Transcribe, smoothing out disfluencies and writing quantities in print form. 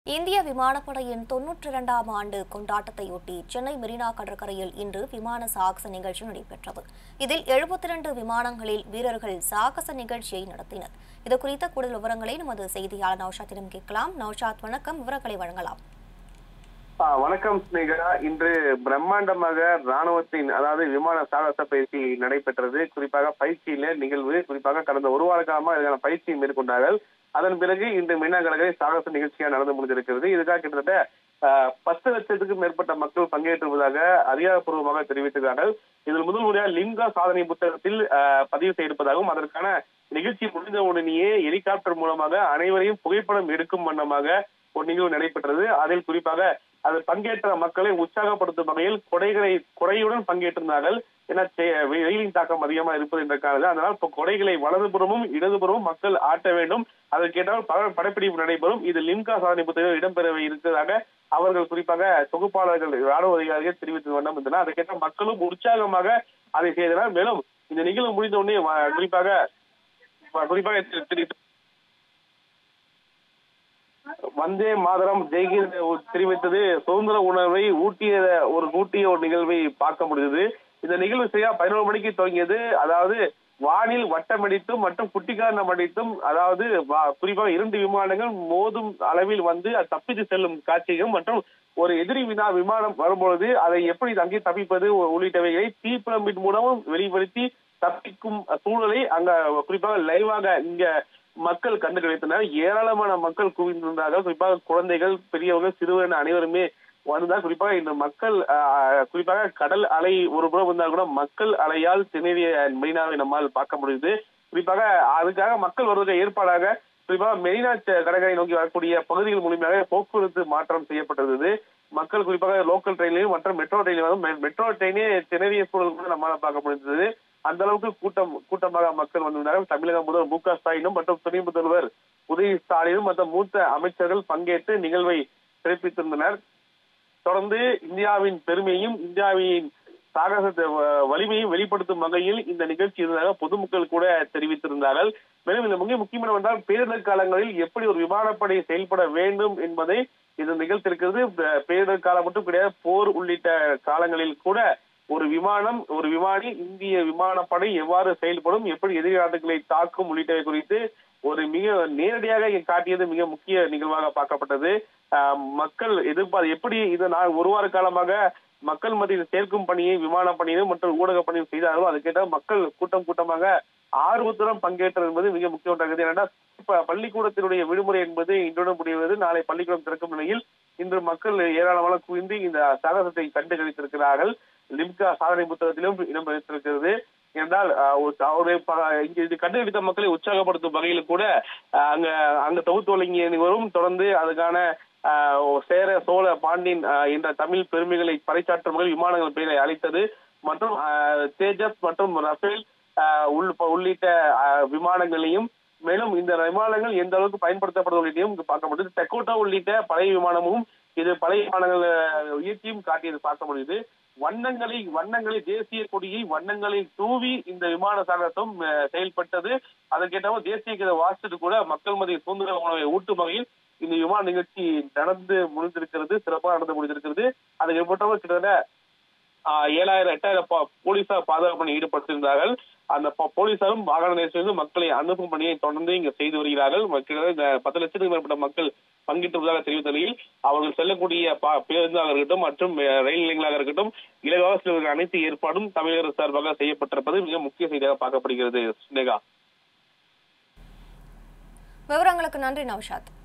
இந்திய விமானப்படையின் 92ஆம் ஆண்டு கொண்டாட்டத்தையொட்டி சென்னை மெரினா கடற்கரையில் இன்று விமான சாகச நிகழ்ச்சி நடைபெற்றது. இதில் 72 விமானங்களில் வீரர்கள் சாகச நிகழ்ச்சியை நடத்தினர். இதுகுறித்த கூடுதல் விவரங்களை நமது செய்தியாளர் நௌஷாத்திடம் கேட்கலாம். நௌஷாத், வணக்கம். விவரங்களை வழங்கலாம். வணக்கம் ஸ்னேகா. இன்று பிரம்மாண்டமாக ராணுவத்தின் அதாவது விமான சாகச பயிற்சி நடைபெற்றது. குறிப்பாக பயிற்சியில நிகழ்வு குறிப்பாக கடந்த ஒரு வார காலமா இதற்கான பயிற்சியை மேற்கொண்டார்கள். அதன் பிறகு இன்று மெரினா கடற்கரை சாகச நிகழ்ச்சியாக நடந்து முடிந்திருக்கிறது. இதுக்காக கிட்டத்தட்ட 10 லட்சத்துக்கும் மேற்பட்ட மக்கள் பங்கேற்றுவதாக அதிகாரப்பூர்வமாக தெரிவித்திருக்கிறார்கள். இதில் முதல் முறையாக லிம்கா சாதனை புத்தகத்தில் பதிவு செய்திருப்பதாகவும் அதற்கான நிகழ்ச்சி முடிந்த உடனேயே ஹெலிகாப்டர் மூலமாக அனைவரையும் புகைப்படம் எடுக்கும் வண்ணமாக ஒரு நிகழ்வு நடைபெற்றது. அதில் குறிப்பாக அது பங்கேற்ற மக்களை உற்சாகப்படுத்தும் வகையில் கொடையுடன் பங்கேற்றிருந்தார்கள். ஏன்னா வெயிலின் தாக்கம் அதிகமாக இருப்பது என்ற காரணம், அதனால் இப்போ கொடைகளை வலதுபுறமும் இடதுபுறமும் மக்கள் ஆட்ட வேண்டும். அதற்கேற்றால் படப்பிடிப்பு நடைபெறும். இது லிம்கா சாதனை புத்தகம் இடம்பெற இருக்கிறதாக அவர்கள் குறிப்பாக தொகுப்பாளர்கள் ராணுவ அதிகாரிகள் தெரிவித்த வண்ணம் இருந்தனர். அதற்கேற்ற மக்களும் உற்சாகமாக அதை செய்தனர். மேலும் இந்த நிகழ்வு முடிந்த உடனே குறிப்பாக வந்தே மாதரம் ஜெய்ஹிந்த் தெரிவித்தது சுதந்திர உணர்வை ஊட்டிய ஒரு நிகழ்வை பார்க்க முடியுது. இந்த நிகழ்வு சரியா 11 மணிக்கு துவங்கியது. அதாவது வானில் வட்டமடித்தும் மற்றும் குட்டிக்காரணம் அடித்தும், அதாவது குறிப்பாக 2 விமானங்கள் மோதும் அளவில் வந்து தப்பித்து செல்லும் காட்சிகள் மற்றும் ஒரு எதிரி விமானம் வரும்பொழுது அதை எப்படி அங்கே தப்பிப்பது உள்ளிட்டவைகளை தீப்பிழம்பின் மூலமும் வெளிப்படுத்தி தப்பிக்கும் சூழலை அங்க குறிப்பாக லைவாக இங்க மக்கள் கண்டு கிடைத்தனர். ஏராளமான மக்கள் குவிந்திருந்தார்கள். குறிப்பாக குழந்தைகள், பெரியவர்கள், சிறுவர்கள் அனைவருமே வந்தார். குறிப்பாக இந்த மக்கள் குறிப்பாக கடல் அலை ஒரு புறம் வந்தால் கூட மக்கள் அலையால் திணறிய மெரினாவை நம்மால் பார்க்க முடியுது. குறிப்பாக அதுக்காக மக்கள் வருவதற்கு ஏற்பாடாக குறிப்பாக மெரினா கடற்கரை நோக்கி வரக்கூடிய பகுதிகள் மூலியமாக போக்குவரத்து மாற்றம் செய்யப்பட்டிருந்தது. மக்கள் குறிப்பாக லோக்கல் ட்ரெயின்லையும் மற்றும் மெட்ரோ ட்ரெயின்லையும் மெட்ரோ ட்ரெயினே திணறிய சூழல் கூட நம்மளால பார்க்க முடிந்தது. அந்த அளவுக்கு கூட்டமாக மக்கள் வந்திருந்தார்கள். தமிழக முதல்வர் மு.க. ஸ்டாலினும் மற்றும் துணை முதல்வர் உதயநிதி ஸ்டாலினும் மற்றும் மூத்த அமைச்சர்கள் பங்கேற்று நிகழ்வை சிறப்பித்திருந்தனர். தொடர்ந்து இந்தியாவின் பெருமையும் இந்தியாவின் சாகச வலிமையும் வெளிப்படுத்தும் வகையில் இந்த நிகழ்ச்சி இருந்ததாக பொதுமக்கள் கூட தெரிவித்திருந்தார்கள். மேலும் இந்த மிக முக்கியமான என்றால் பேரிடர் காலங்களில் எப்படி ஒரு விமானப்படை செயல்பட வேண்டும் என்பதை இது நிகழ்த்திருக்கிறது. பேரிடர் காலம் மட்டும் கிடையாது, போர் உள்ளிட்ட காலங்களில் கூட ஒரு விமானி இந்திய விமானப்படை எவ்வாறு செயல்படும், எப்படி எதிரி நாடுகளை தாக்கும் உள்ளிட்டவை குறித்து ஒரு மிக நேரடியாக காட்டியது மிக முக்கிய நிகழ்வாக பார்க்கப்பட்டது. மக்கள் எப்படி இது ஒரு வார காலமாக மக்கள் மத்தியில் சேர்க்கும் பணியை விமானப்பணியிலும் மற்றும் ஊடக பணியும் செய்தார்களோ அதுக்கேற்ற மக்கள் கூட்டமாக ஆர்வத்துடன் பங்கேற்றது என்பது மிக முக்கியமானது. ஏன்னா பள்ளிக்கூடத்தினுடைய விடுமுறை என்பது இன்றுடன் முடிவது. நாளை பள்ளிக்கூடம் திறக்கும் நிலையில் இன்று மக்கள் ஏராளமான குவிந்து இந்த சாகசத்தை கண்டு கழித்திருக்கிறார்கள். லிம்கா சாதனை புத்தகத்திலும் இடம்பெற்றிருக்கிறது. என்றால் இது கண்டுபிடித்த மக்களை உற்சாகப்படுத்தும் வகையில் கூட அங்க தொகுத்து வழங்கியவரும் தொடர்ந்து அதுக்கான சேர சோழ பாண்டியன் என்ற தமிழ் பெருமைகளை பறைசாற்றும் வகையில் விமானங்கள் பெயரை அளித்தது மற்றும் தேஜஸ் மற்றும் ரஃபேல் உள்ளிட்ட விமானங்களையும் மேலும் இந்த விமானங்கள் எந்த அளவுக்கு பயன்படுத்தப்படுவதையும் பார்க்க முடியுது. டெக்கோட்டா உள்ளிட்ட பழைய விமானமும் இது பழைய விமானங்கள் இயற்கையும் காட்டியது பார்க்க முடியுது. வண்ணங்களை தேசிய கொடியை வண்ணங்களை தூவி இந்த விமான சாகசம் செயல்பட்டது. அதற்கேற்ற தேசிய கீதை வாசித்து கூட மக்கள் மத்திய சுதந்திர உணவை ஊட்டும் வகையில் இந்த விமான நிகழ்ச்சி நடந்து முடிந்திருக்கிறது. சிறப்பாக நடந்து முடிந்திருக்கிறது. அதுக்கு ஏற்பட்டவர் கிட்டத்தட்ட 7,000-8,000 போலீசார் பாதுகாப்பு பணியில் ஈடுபட்டிருந்தார்கள். அந்த போலீசாரும் வாகன நெரிசலில் மக்களை அனுப்பும் பணியை தொடர்ந்து இங்கு செய்து வருகிறார்கள். 10 லட்சத்துக்கும் மேற்பட்ட மக்கள் பங்கேற்றுவதாக தெரிவித்த நிலையில் அவர்கள் செல்லக்கூடிய பேருந்தாக இருக்கட்டும் மற்றும் ரயில் நிலையங்களாக இருக்கட்டும் இலவாக செல்வதற்கு அனைத்து ஏற்பாடும் தமிழக அரசு சார்பாக செய்யப்பட்டிருப்பது மிக முக்கிய செய்தியாக பார்க்கப்படுகிறது. விவரங்களுக்கு நன்றி நௌஷாத்.